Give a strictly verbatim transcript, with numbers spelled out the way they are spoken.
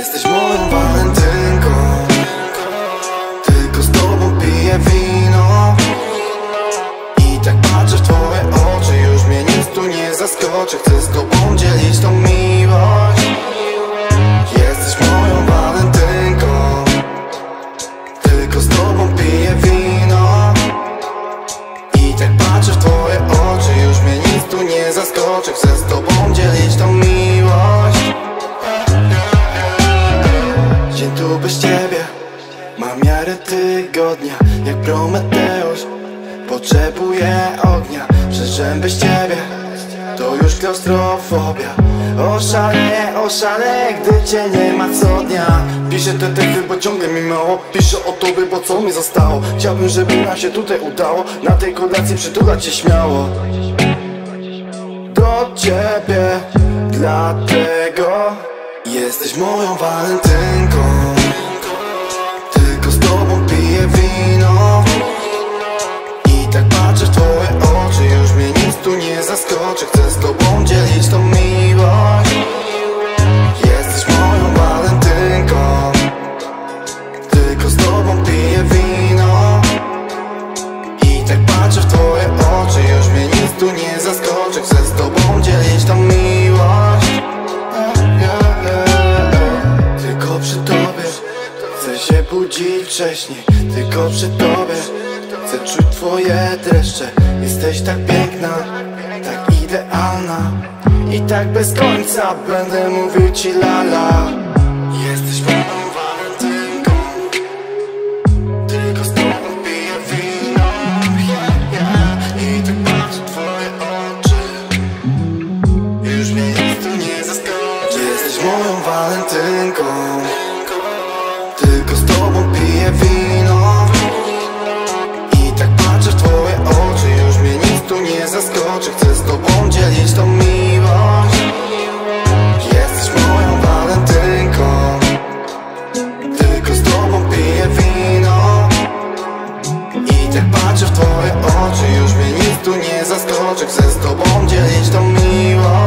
Jesteś moją walentynką, tylko z tobą piję wino. I tak patrzę w twoje oczy, już mnie nic tu nie zaskoczy. Chcę z tobą dzielić tą miłość. Jesteś moją walentynką, tylko z tobą piję wino. I tak patrzę w twoje oczy, już mnie nic tu nie zaskoczy. Chcę z tobą dzielić tą miłość. Dzień tu bez ciebie ma miarę tygodnia, jak Prometeusz potrzebuję ognia. Przecież bez ciebie to już klaustrofobia. Oszaleję, oszaleję, gdy cię nie ma co dnia. Piszę te teksty, bo ciągle mi mało. Piszę o tobie, bo co mi zostało. Chciałbym, żeby nam się tutaj udało. Na tej kolacji przytulać się śmiało do ciebie, dlatego jesteś moją walentynką, tylko z tobą piję wino. I tak patrzę w twoje oczy, już mnie nic tu nie zaskoczy. Chcę z tobą dzielić tą miłość. Jesteś moją walentynką, tylko z tobą piję wino. I tak patrzę w twoje oczy, już mnie nic tu nie zaskoczy. Chcę z tobą dzielić tą miłość. Tylko przy tobie chcę się budzić wcześniej. Tylko przy tobie chcę czuć twoje dreszcze. Jesteś tak piękna, tak idealna. I tak bez końca będę mówił ci lala. Jesteś moją walentynką, tylko z tobą piję wino. yeah, yeah. I tak patrzę w twoje oczy, już mnie nic tu nie zaskoczy. Jesteś moją walentynką, tylko z tobą piję wino. I tak patrzę w twoje oczy, już mnie nic tu nie zaskoczy. Chcę z tobą dzielić tą miłość. Jesteś moją walentynką, tylko z tobą piję wino. I tak patrzę w twoje oczy, już mnie nic tu nie zaskoczy. Chcę z tobą dzielić tą miłość.